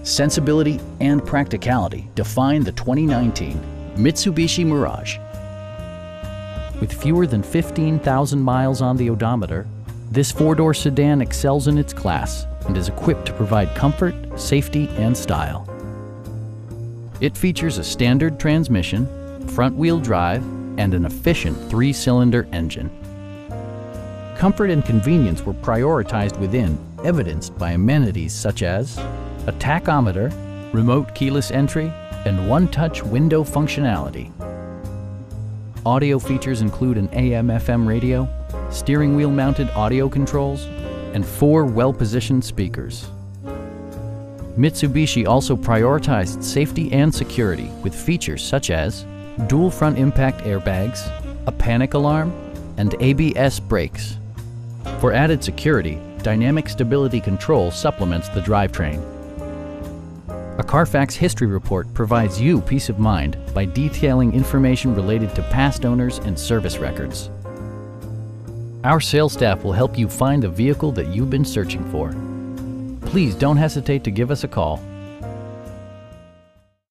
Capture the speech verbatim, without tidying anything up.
Sensibility and practicality define the twenty nineteen Mitsubishi Mirage. With fewer than fifteen thousand miles on the odometer, this four-door sedan excels in its class and is equipped to provide comfort, safety, and style. It features a standard transmission, front-wheel drive, and an efficient three-cylinder engine. Comfort and convenience were prioritized within, evidenced by amenities such as a tachometer, remote keyless entry, and one-touch window functionality. Audio features include an A M F M radio, steering wheel mounted audio controls, and four well-positioned speakers. Mitsubishi also prioritized safety and security with features such as dual front impact airbags, a panic alarm, and A B S brakes. For added security, dynamic stability control supplements the drivetrain. A Carfax history report provides you peace of mind by detailing information related to past owners and service records. Our sales staff will help you find the vehicle that you've been searching for. Please don't hesitate to give us a call.